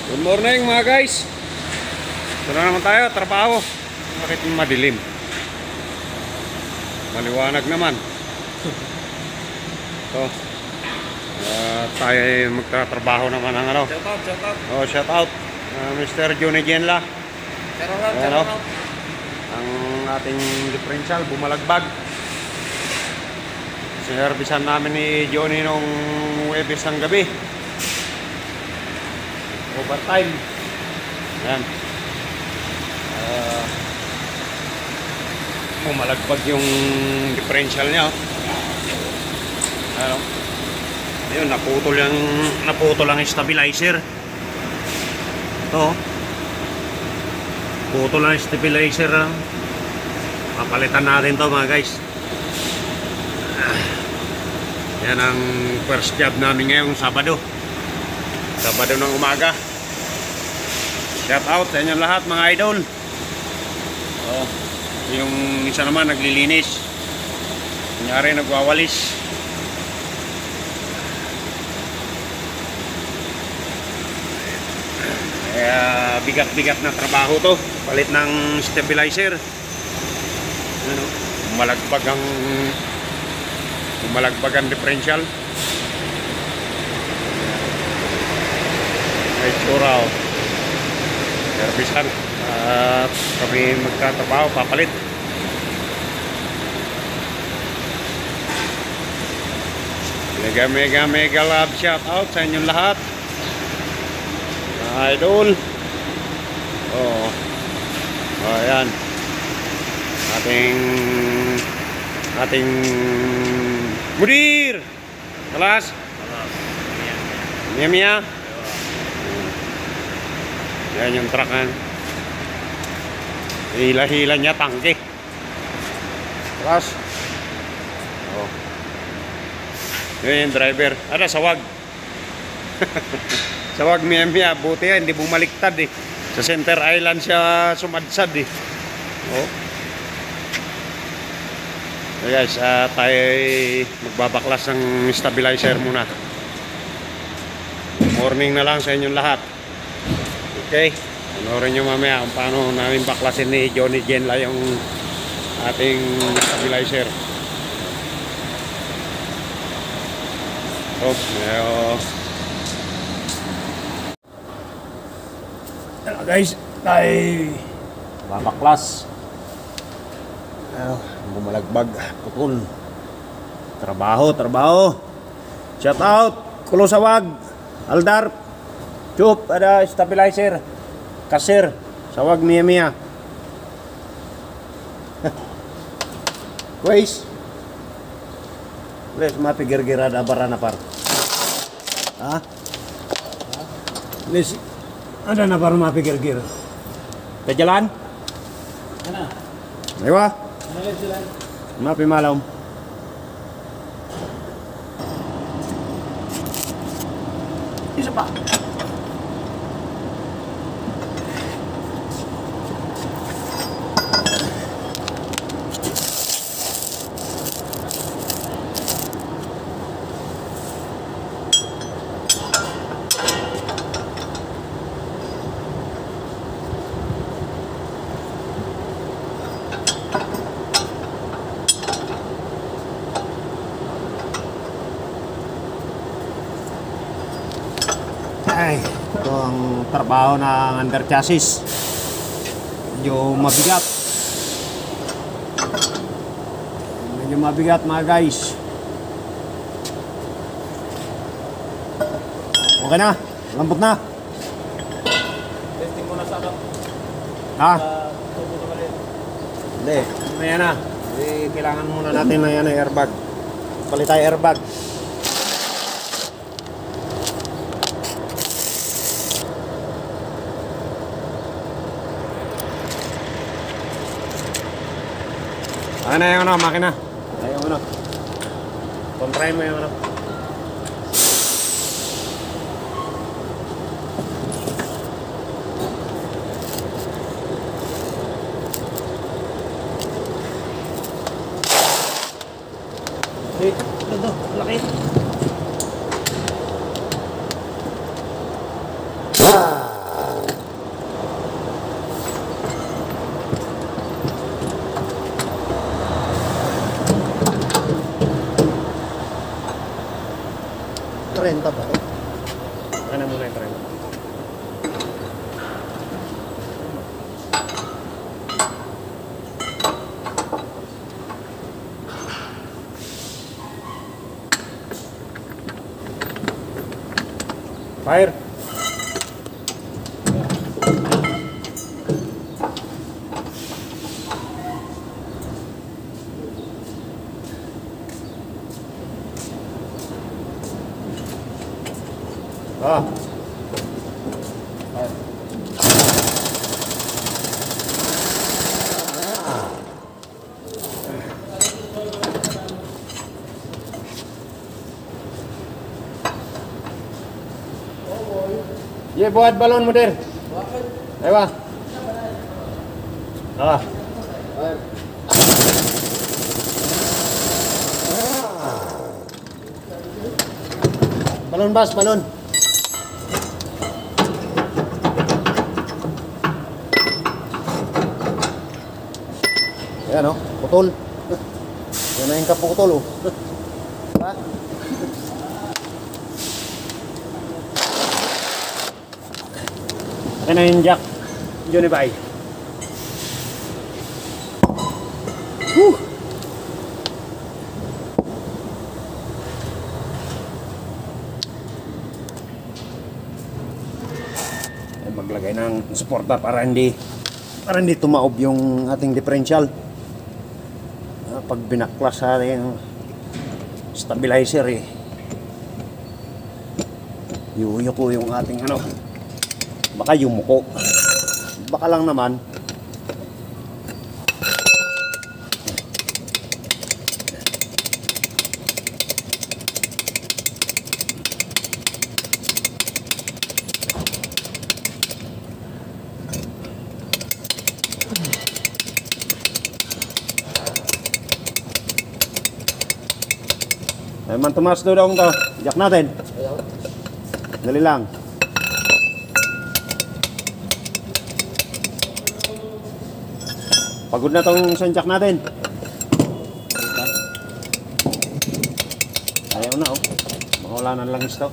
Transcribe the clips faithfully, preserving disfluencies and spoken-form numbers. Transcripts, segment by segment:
Good morning mga guys. Ito na naman tayo, trabaho. Bakit madilim? Maliwanag naman. Ito. Uh, tayo magtatrabaho naman ng ano. Shout out, shout out. Oh, shout out. Uh, Mister Johnny Genla. Shout out, Ayan, shout oh. out. Ang ating differential, bumalagbag. Sinervisan namin ni Johnny nung Webes ng gabi. Overtime. Ayan. Uh, bumalagbag yung differential niya. Ano? Ayun, naputol yung naputol ang stabilizer. Ito. Putol ang stabilizer. Papalitan natin to mga guys. Yan ang first job namin ngayong Sabado. Sabado ng umaga. Shout out sa inyo lahat mga idol. Oh, yung isa naman naglilinis. Kunyari nagwawalis. Kaya bigat-bigat na trabaho to. Palit ng stabilizer. Ano, malagbag ang malagbag ang differential. Ay sura oh. Servisan at kami magtatrabaho, papalit. Mega mega mega love shout out sa inyong lahat. Idol. Oh. Oh, ayan. Ating ating mudir. Kelas. Mia Mia. Yan yung truck kan. Hila-hila niya tangke. Kelas. Oh. Yan yung driver. Ada sawag. Sawag Mia Mia, buti yan, hindi bumaliktad eh. Sa center island siya sumadsad eh. Oh. So guys, uh, tayo magbabaklas ng stabilizer muna. Morning na lang sa inyong lahat. Okay, panoorin nyo mamaya kung paano namin baklasin ni Johnny Genla yung ating stabilizer. Oh, medyo Hello guys, tayo babaklas. Ayun, bumalagbag, putol. Trabaho, trabaho. Shout out, Kulusawag, Aldar, Chup, ada stabilizer, kasir, sawag Mia Mia. Guys, les mapigir-gira ada barana par. Ah, les ada na baru mapigir-gira. Ke jalan? Mana? Ewa. Mana jalan? Mapi malam. Isa pa. Ay, ito ang trabaho ng under chassis. Medyo mabigat. Medyo mabigat mga guys. Okay na? Lambot na? Testing mo na sa ano? Ha? Sa tubo na mali. Hindi, mamaya na. Eh, kailangan muna natin na yan airbag. Palit tayo airbag. Ano yung ano, makina? Ay, yung ano. Kontrahin mo yung ano. Eh, ito, laki. Saka na muna yung try. Fire. Ah. Ye buat balon modern. Ayo ah. Ah. Balon bas, balon. Ayan o, putol. Yan na yung kaputol o. Ha? Ayan na yung jack. Johnny Bay. Whew! Ayan, maglagay ng suporta para hindi para hindi tumaob yung ating differential. Pag binaklas sa ating stabilizer eh, yuyuko yung ating ano, baka yumuko, baka lang naman. Ay man tumas do dong to. Jak natin. Dali lang. Pagod na tong sanjak natin. Ayaw na oh. Mawala na lang isto.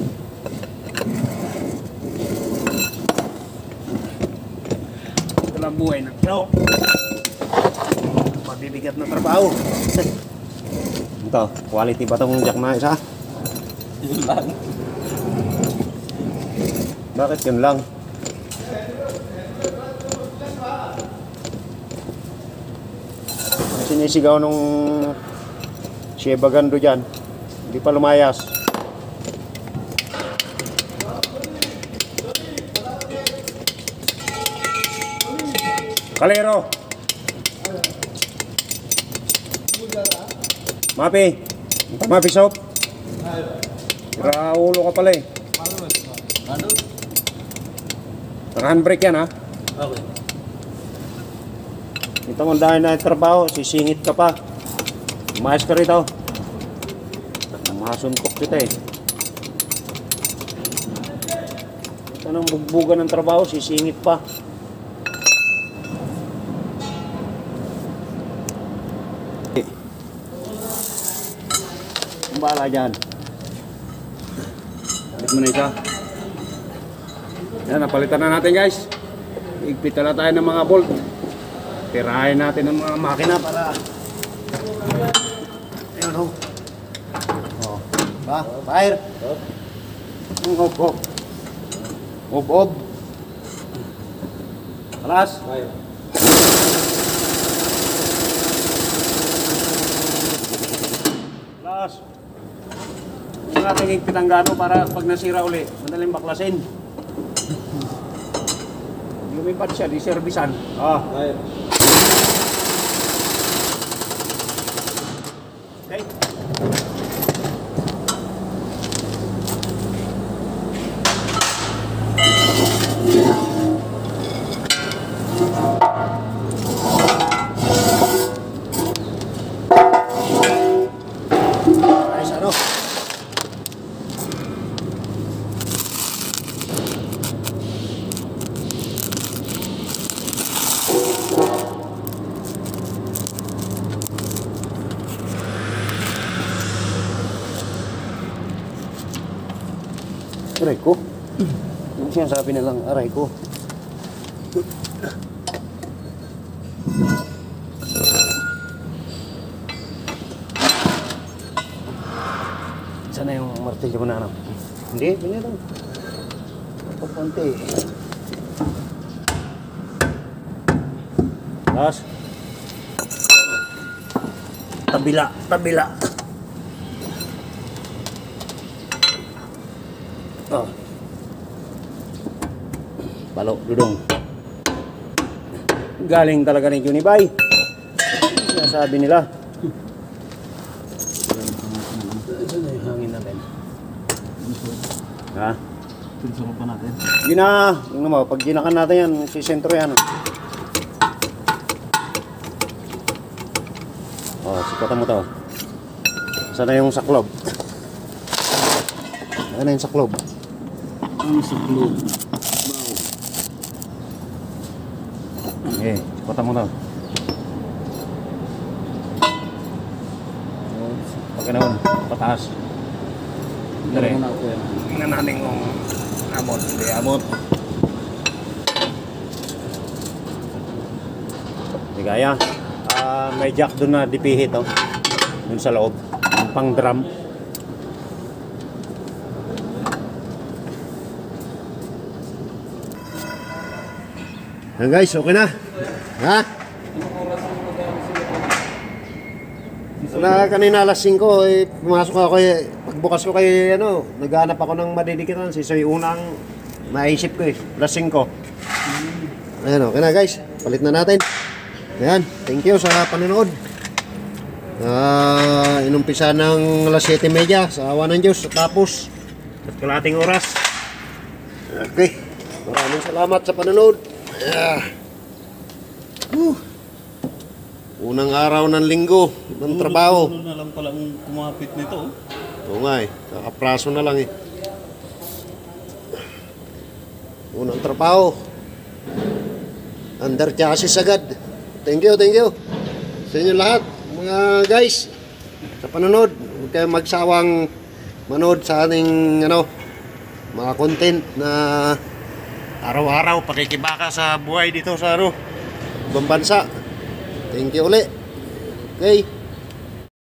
Ito lang buhay ng tao. Mabibigat na trabaho. Ito, quality ba itong jack na isa? Yun lang. Bakit yun lang? Sinisigaw nung Sheba Gando dyan. Hindi pa lumayas. Kalero! Mapi, Mapi soap. Kira ulo ka pala eh. Ano? Naka-handbrake yan ha. Okay. Ito mo dahil na trabaho, sisingit ka pa. Umayos ka rito. Masuntok kita eh. Ito nang bugbugan ng trabaho, sisingit pa. Bala dyan. Balik mo na isa. Yan, napalitan na natin guys. Igpitan na tayo ng mga bolt. Tirahin natin ng mga makina para ayun o. Oh. Ba? Fire? Ob, ob. Ob, ob. Alas. Fire. Alas. Yung ating igpitang gano para pag nasira uli, madaling baklasin. Lumipat siya, di servisan. Ah. Fire. Okay. Ayos ano? Aray ko. Yung sinasabi nilang aray ko. Sana yung martilyo ko na ano? Hindi, hindi lang. Papunti. Tapos. Tabila, tabila. Oh. Balo, dudong. Galing talaga ni Junibay. Sinasabi nila. Saan yung hangin natin? Ha? Pinsuro pa natin. Gina, yung naman, pag ginakan natin yan, sisentro yan. Oh, sikatan mo to. Sana yung saklob. Ano yung saklob? Ang saklob. Eh, sikatan mo to. Pag ganoon, pataas. Dali. Tingnan natin kung amot. Hindi amot. Hindi kaya. Uh, may jack doon na dipihit oh. Doon sa loob. Yung pang drum. Yan guys, okay na. Ha? Na kanina alas singko, eh, pumasok ako eh, pagbukas ko kay ano, naghahanap ako ng madidikitan, siya yung unang naisip ko eh, alas singko. Ayan, okay na guys, palit na natin. Ayan, thank you sa panonood. Uh, inumpisa ng alas siyete media sa awa ng Diyos, tapos at kalating oras. Okay, maraming salamat sa panonood. Yeah. Uh. Unang araw ng linggo ng trabaho. Ano na lang palang kumapit nito. Oo nga eh, kakapraso na lang eh. Unang trabaho. Under chassis agad. Thank you, thank you. Sa inyo lahat, mga guys. Sa panonood, huwag kayong magsawang manood sa ating ano, mga content na araw-araw pakikibaka sa buhay dito sa ano, ibang bansa. Thank you ulit. Okay.